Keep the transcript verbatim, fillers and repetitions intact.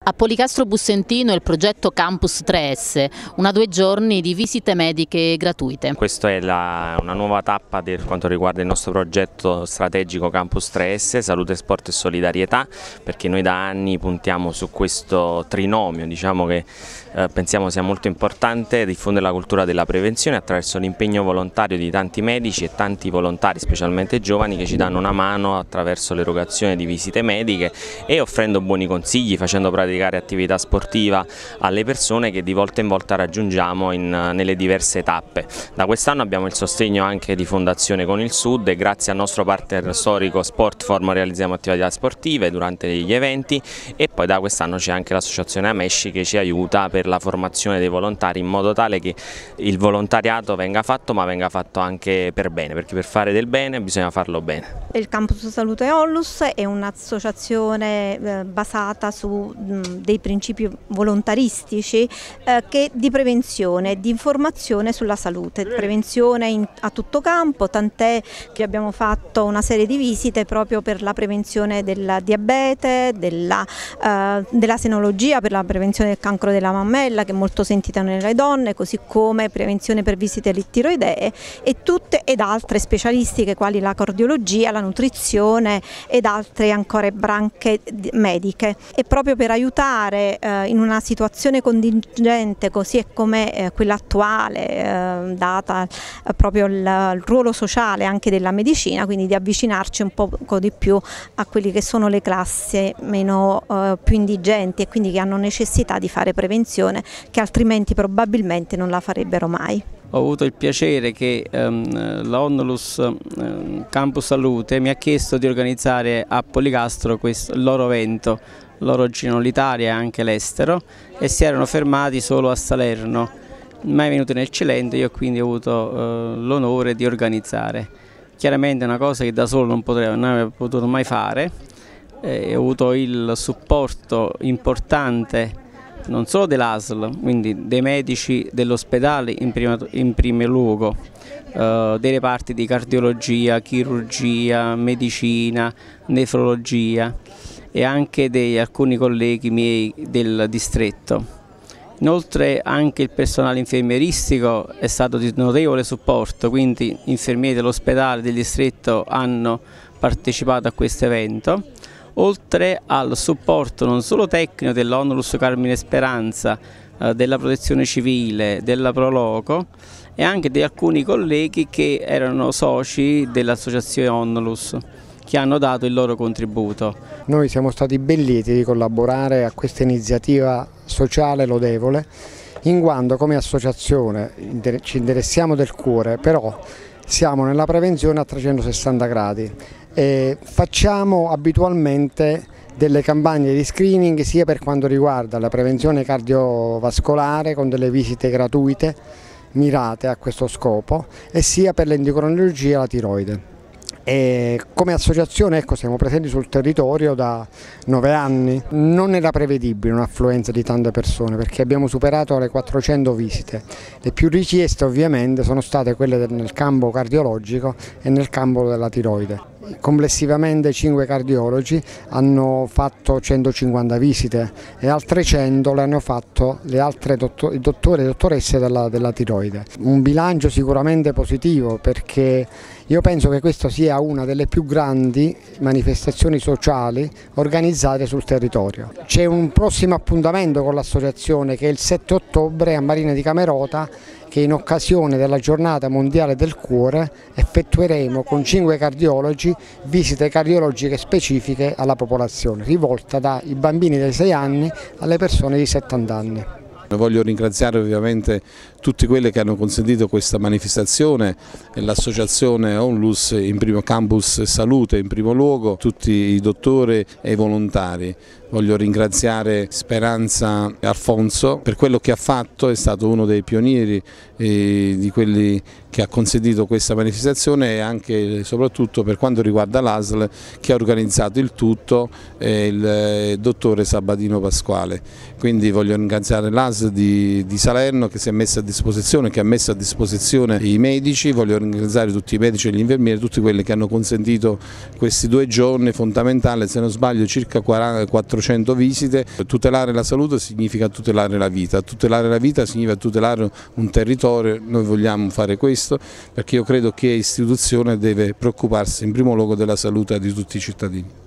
A Policastro Bussentino il progetto Campus tre S, una due giorni di visite mediche gratuite. Questa è la, una nuova tappa per quanto riguarda il nostro progetto strategico Campus tre S, Salute, Sport e Solidarietà, perché noi da anni puntiamo su questo trinomio, diciamo che eh, pensiamo sia molto importante diffondere la cultura della prevenzione attraverso l'impegno volontario di tanti medici e tanti volontari, specialmente giovani, che ci danno una mano attraverso l'erogazione di visite mediche e offrendo buoni consigli, facendo praticare attività sportiva alle persone che di volta in volta raggiungiamo in, nelle diverse tappe. Da quest'anno abbiamo il sostegno anche di Fondazione Con il Sud e grazie al nostro partner storico Sportform realizziamo attività sportive durante gli eventi, e poi da quest'anno c'è anche l'associazione Amesci che ci aiuta per la formazione dei volontari, in modo tale che il volontariato venga fatto, ma venga fatto anche per bene, perché per fare del bene bisogna farlo bene. Il Campus Salute Onlus è un'associazione eh, basata su mh, dei principi volontaristici eh, che di prevenzione, di informazione sulla salute, prevenzione in, a tutto campo, tant'è che abbiamo fatto una serie di visite proprio per la prevenzione del diabete, della, eh, della senologia, per la prevenzione del cancro della mammella, che è molto sentita nelle donne, così come prevenzione per visite alle tiroidee e tutte ed altre specialistiche quali la cardiologia, la nutrizione ed altre ancora branche mediche, e proprio per aiutare eh, in una situazione contingente così come eh, quella attuale, eh, data eh, proprio il, il ruolo sociale anche della medicina, quindi di avvicinarci un poco di più a quelli che sono le classi meno eh, più indigenti e quindi che hanno necessità di fare prevenzione, che altrimenti probabilmente non la farebbero mai. Ho avuto il piacere che ehm, l'Onlus ehm, Campus Salute mi ha chiesto di organizzare a Policastro questo, il loro evento. Loro girano l'Italia e anche l'estero e si erano fermati solo a Salerno, mai venuti nel Cilento. Io quindi ho avuto eh, l'onore di organizzare. Chiaramente è una cosa che da solo non, potrei, non avrei potuto mai fare, eh, ho avuto il supporto importante non solo dell'A S L, quindi dei medici dell'ospedale in, in primo luogo, eh, dei reparti di cardiologia, chirurgia, medicina, nefrologia e anche di alcuni colleghi miei del distretto. Inoltre anche il personale infermieristico è stato di notevole supporto, quindi infermieri dell'ospedale del distretto hanno partecipato a questo evento, oltre al supporto non solo tecnico dell'Onlus Carmine Speranza, eh, della Protezione Civile, della Proloco e anche di alcuni colleghi che erano soci dell'associazione Onlus, che hanno dato il loro contributo. Noi siamo stati ben lieti di collaborare a questa iniziativa sociale lodevole, in quanto come associazione ci interessiamo del cuore, però siamo nella prevenzione a trecentosessanta gradi e facciamo abitualmente delle campagne di screening sia per quanto riguarda la prevenzione cardiovascolare con delle visite gratuite mirate a questo scopo e sia per l'endocrinologia e la tiroide. E come associazione ecco, siamo presenti sul territorio da nove anni. Non era prevedibile un'affluenza di tante persone perché abbiamo superato le quattrocento visite. Le più richieste ovviamente sono state quelle del, nel campo cardiologico e nel campo della tiroide. Complessivamente cinque cardiologi hanno fatto centocinquanta visite e altre cento le hanno fatto le altre dottor i dottori e dottoresse della, della tiroide. Un bilancio sicuramente positivo, perché io penso che questa sia una delle più grandi manifestazioni sociali organizzate sul territorio. C'è un prossimo appuntamento con l'associazione che è il sette ottobre a Marina di Camerota, che in occasione della giornata mondiale del cuore effettueremo con cinque cardiologi visite cardiologiche specifiche alla popolazione, rivolta dai bambini dai sei anni alle persone di settanta anni. Voglio ringraziare ovviamente tutti quelli che hanno consentito questa manifestazione, l'associazione Onlus in primo Campus Salute in primo luogo, tutti i dottori e i volontari. Voglio ringraziare Speranza Alfonso per quello che ha fatto, è stato uno dei pionieri eh, di quelli che ha consentito questa manifestazione, e anche e soprattutto per quanto riguarda l'A S L che ha organizzato il tutto, eh, il eh, dottore Sabatino Pasquale. Quindi voglio ringraziare l'A S L di, di Salerno che si è messa a disposizione disposizione, che ha messo a disposizione i medici. Voglio ringraziare tutti i medici e gli infermieri, tutti quelli che hanno consentito questi due giorni fondamentali, se non sbaglio circa quattrocento visite. Tutelare la salute significa tutelare la vita, tutelare la vita significa tutelare un territorio. Noi vogliamo fare questo perché io credo che l'istituzione deve preoccuparsi in primo luogo della salute di tutti i cittadini.